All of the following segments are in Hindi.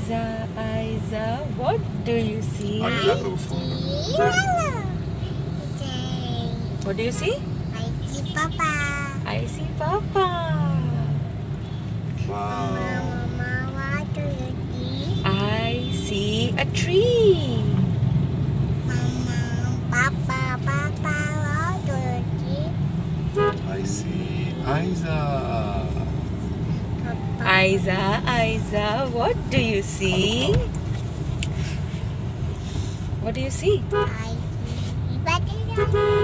Ayeza, what do you see? Yellow. What do you see? I see Papa. I see Papa. Wow. Mama, what do you see? I see a tree. Mama, Papa, what do you see? I see Ayeza. Ayeza, what do you see? What do you see? I see Papa.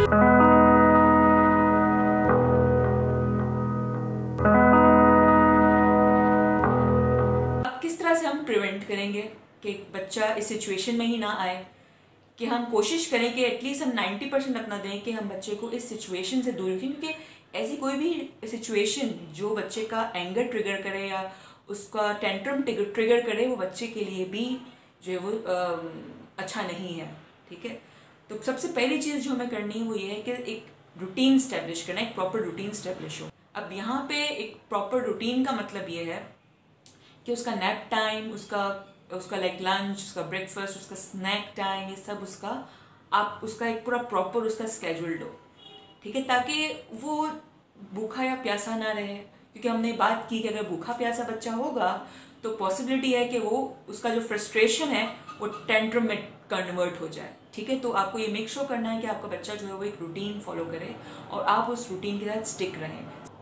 अब किस तरह से हम प्रिवेंट करेंगे कि बच्चा इस सिचुएशन में ही ना आए, कि हम कोशिश करें कि एटलीस्ट हम 90% अपना दें कि हम बच्चे को इस सिचुएशन से दूर रखें, क्योंकि ऐसी कोई भी सिचुएशन जो बच्चे का एंगर ट्रिगर करे या उसका टेंट्रम ट्रिगर करे, वो बच्चे के लिए भी जो है वो अच्छा नहीं है। ठीक है, तो सबसे पहली चीज़ जो हमें करनी है वो ये है कि एक रूटीन स्टैब्लिश करना, एक प्रॉपर रूटीन स्टैब्लिश हो। अब यहाँ पे एक प्रॉपर रूटीन का मतलब ये है कि उसका नैप टाइम, उसका लाइक लंच, उसका ब्रेकफास्ट, उसका स्नैक टाइम, ये सब आप उसका एक पूरा प्रॉपर उसका स्केड्यूल्ड हो। ठीक है, ताकि वो भूखा या प्यासा ना रहे, क्योंकि हमने बात की कि अगर भूखा प्यासा बच्चा होगा तो पॉसिबिलिटी है कि वो उसका जो फ्रस्ट्रेशन है वो टेंट्रम में कन्वर्ट हो जाए। ठीक है, तो आपको ये मेक श्योर करना है कि आपका बच्चा जो है वो एक रूटीन फॉलो करे और आप उस रूटीन के साथ स्टिक रहें।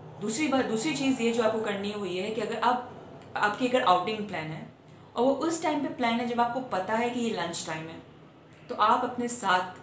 दूसरी चीज़ ये जो आपको करनी है वो ये है कि अगर आपकी अगर आउटिंग प्लान है और वो उस टाइम पे प्लान है जब आपको पता है कि ये लंच टाइम है, तो आप अपने साथ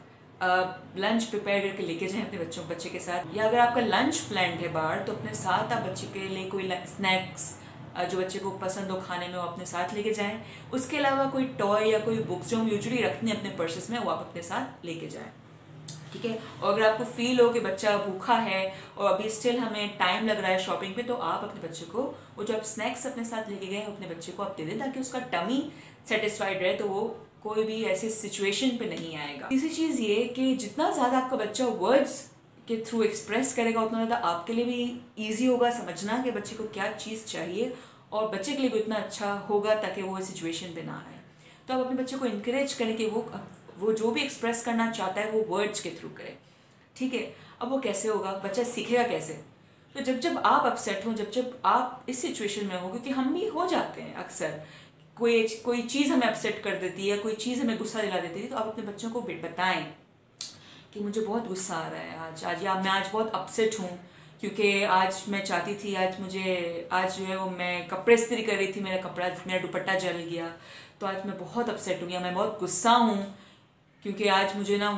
लंच प्रिपेयर करके लेके जाएं अपने बच्चे के साथ। या अगर आपका लंच प्लान है बाहर, तो अपने साथ आप बच्चे के लिए कोई स्नैक्स जो बच्चे को पसंद हो खाने में वो अपने साथ लेके जाएं। उसके अलावा कोई टॉय या कोई बुक्स जो हम यूजुअली रखते हैं अपने पर्सेस में, वो आप अपने साथ लेके जाएं। ठीक है, और अगर आपको फील हो कि बच्चा भूखा है और अभी स्टिल हमें टाइम लग रहा है शॉपिंग पे, तो आप अपने बच्चे को वो जो आप स्नैक्स अपने साथ लेके गए अपने बच्चे को आप दे दें, ताकि उसका टमी सेटिस्फाइड रहे, तो वो कोई भी ऐसी सिचुएशन पे नहीं आएगा। तीसरी चीज़ ये कि जितना ज़्यादा आपका बच्चा वर्ड्स के थ्रू एक्सप्रेस करेगा, उतना ज़्यादा आपके लिए भी ईजी होगा समझना कि बच्चे को क्या चीज़ चाहिए, और बच्चे के लिए भी उतना अच्छा होगा ताकि वो इस सिचुएशन पे ना आए। तो आप अपने बच्चे को इनकरेज करें कि वो जो भी एक्सप्रेस करना चाहता है वो वर्ड्स के थ्रू करे। ठीक है, अब वो कैसे होगा, बच्चा सीखेगा कैसे? तो जब आप अपसेट हो, जब आप इस सिचुएशन में हो, क्योंकि हम भी हो जाते हैं अक्सर, कोई चीज़ हमें अपसेट कर देती है, कोई चीज़ हमें गुस्सा दिला देती है, तो आप अपने बच्चों को बताएं कि मुझे बहुत गुस्सा आ रहा है आज या मैं आज बहुत अपसेट हूँ, क्योंकि आज मैं चाहती थी आज जो है वो मैं कपड़े इस्त्री कर रही थी, मेरा दुपट्टा जल गया, तो आज मैं बहुत अपसेट हूँ या मैं बहुत गुस्सा हूँ क्योंकि आज मुझे ना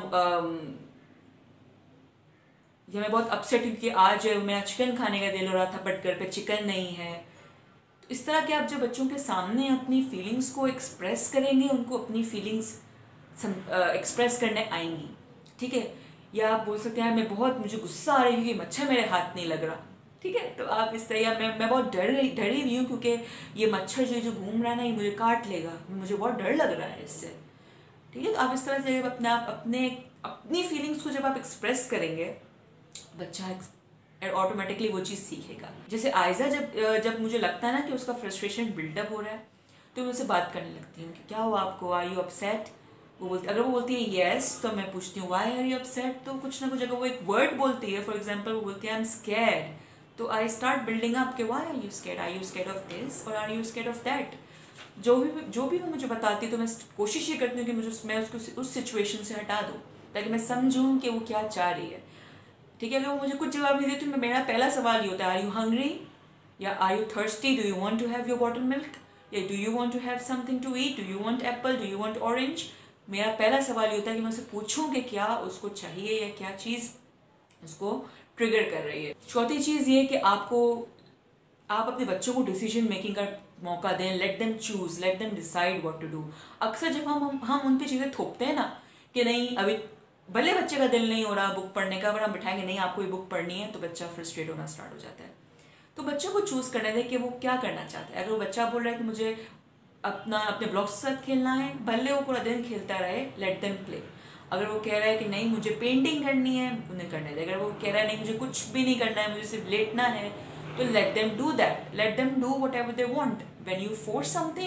या मैं बहुत अपसेट हूँ क्योंकि आज मेरा चिकन खाने का दिल हो रहा था बट घर पे चिकन नहीं है। तो इस तरह के आप जब बच्चों के सामने अपनी फीलिंग्स को एक्सप्रेस करेंगे, उनको अपनी फीलिंग्स एक्सप्रेस करने आएंगी। ठीक है, या आप बोल सकते हैं मुझे गुस्सा आ रहा है क्योंकि मच्छर मेरे हाथ नहीं लग रहा। ठीक है, तो आप इस तरह, मैं बहुत डरी हुई हूँ क्योंकि ये मच्छर जो घूम रहा है ना, ये मुझे काट लेगा, मुझे बहुत डर लग रहा है इससे। ठीक है, तो आप इस तरह से अपनी फीलिंग्स को जब आप एक्सप्रेस करेंगे, बच्चा ऑटोमेटिकली वो चीज़ सीखेगा। जैसे आयजा जब मुझे लगता है ना कि उसका फ्रस्ट्रेशन बिल्डअप हो रहा है, तो मैं उससे बात करने लगती हूँ कि क्या हुआ आपको, आर यू अपसेट? अगर वो बोलती है येस, तो मैं पूछती हूँ व्हाई आर यू अपसेट। तो कुछ ना कुछ अगर वो एक वर्ड बोलती है, फॉर एग्जाम्पल वो बोलती है आई एम स्कैर्ड, तो आई स्टार्ट बिल्डिंग अप के why are you scared of this और are you scared of that. जो भी वो मुझे बताती है, तो मैं कोशिश ये करती हूँ कि मैं उसको उस सिचुएशन से हटा दूँ, ताकि मैं समझूँ कि वो क्या चाह रही है। ठीक है, अगर वो मुझे कुछ जवाब नहीं देती, मेरा पहला सवाल ये होता है, आर यू हंग्री, या are you thirsty, do you want to have your bottle milk, या do you want to have something to eat, do you want apple, do you want orange. मेरा पहला सवाल ये होता है कि मैं उससे पूछूं कि क्या उसको चाहिए या क्या चीज़ उसको ट्रिगर कर रही है। चौथी चीज़ ये कि आप अपने बच्चों को डिसीजन मेकिंग का मौका दें, let them choose, let them decide what to do. अक्सर जब हम उन पे चीज़ें थोपते हैं ना कि नहीं, अभी भले बच्चे का दिल नहीं हो रहा बुक पढ़ने का, अगर हम बिठाएंगे नहीं आपको ये बुक पढ़नी है, तो बच्चा फ्रस्ट्रेट होना स्टार्ट हो जाता है। तो बच्चों को चूज करने दें कि वो क्या करना चाहता है। अगर वो बच्चा बोल रहा है कि मुझे अपने ब्लॉक्स के साथ खेलना है, भले वो पूरा दिन खेलता रहे, लेट देम प्ले। अगर वो कह रहा है कि नहीं मुझे पेंटिंग करनी है, उन्हें करने दे। अगर वो कह रहा है नहीं मुझे कुछ भी नहीं करना है, मुझे सिर्फ लेटना है, तो let them do that, let them do whatever they want. When you force something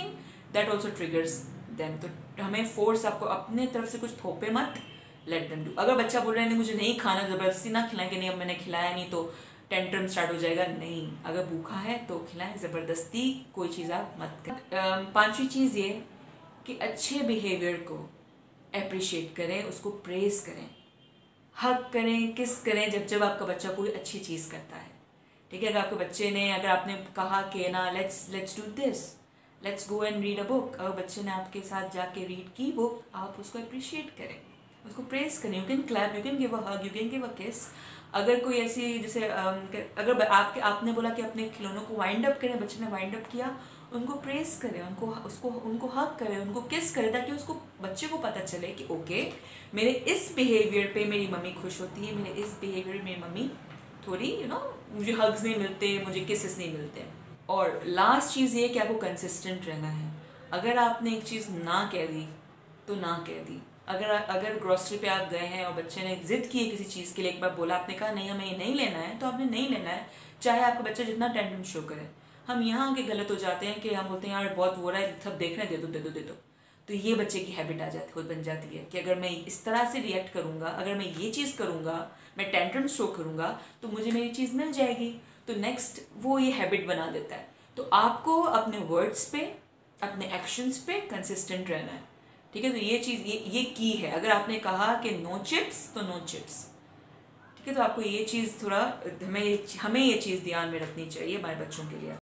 that also triggers them. तो हमें फोर्स आपको अपने तरफ से कुछ थोपे मत, लेट देम डू। अगर बच्चा बोल रहा है नहीं मुझे नहीं खाना, ज़बरदस्ती ना खिलाएं कि नहीं अब मैंने खिलाया नहीं तो टेंट्रम स्टार्ट हो जाएगा, नहीं। अगर भूखा है तो खिलाएं, ज़बरदस्ती कोई चीज़ आप मत करें। पांचवी चीज़ ये कि अच्छे बिहेवियर को अप्रिशिएट करें, उसको प्रेज करें, हक करें, किस करें जब जब आपका बच्चा कोई अच्छी चीज़ करता है। ठीक है, अगर आपके बच्चे ने, अगर आपने कहा कि ना let's do this, let's go and read a book, अगर बच्चे ने आपके साथ जाके रीड की बुक, आप उसको अप्रिशिएट करें, उसको प्रेज करें। You can clap, you can give a hug, you can give a kiss. अगर कोई ऐसी जैसे अगर आपने बोला कि अपने खिलौनों को वाइंड अप करें, बच्चे ने वाइंड अप किया, उनको प्रेस करें, उनको हक करें, उनको किस करें, ताकि उसको बच्चे को पता चले कि ओके मेरे इस बिहेवियर पे मेरी मम्मी खुश होती है, मेरे इस बिहेवियर मेरी मम्मी थोड़ी मुझे हग्स नहीं मिलते, मुझे किसेस नहीं मिलते। और लास्ट चीज़ ये कि आपको कंसिस्टेंट रहना है। अगर आपने एक चीज़ ना कह दी तो ना कह दी। अगर ग्रोसरी पे आप गए हैं और बच्चे ने जिद की है किसी चीज़ के लिए, एक बार बोला, आपने कहा नहीं हमें ये नहीं लेना है, तो आपने नहीं लेना है, चाहे आपका बच्चा जितना टेंट्रम शो करे। हम यहाँ आके गलत हो जाते हैं कि हम बोलते हैं यार बहुत हो रहा है, सब देख रहे हैं, दे दो। तो ये बच्चे की हैबिट आ जाती है, बन जाती है कि अगर मैं इस तरह से रिएक्ट करूँगा, अगर मैं ये चीज़ करूँगा, मैं टेंट्रम शो करूँगा, तो मुझे मेरी चीज़ मिल जाएगी। तो नेक्स्ट वो ये हैबिट बना देता है। तो आपको अपने वर्ड्स पे, अपने एक्शंस पे कंसिस्टेंट रहना है। ठीक है, तो ये चीज़ ये की है। अगर आपने कहा कि नो चिप्स तो नो चिप्स, ठीक है, तो आपको ये चीज़ थोड़ा हमें ये चीज़ ध्यान में रखनी चाहिए हमारे बच्चों के लिए।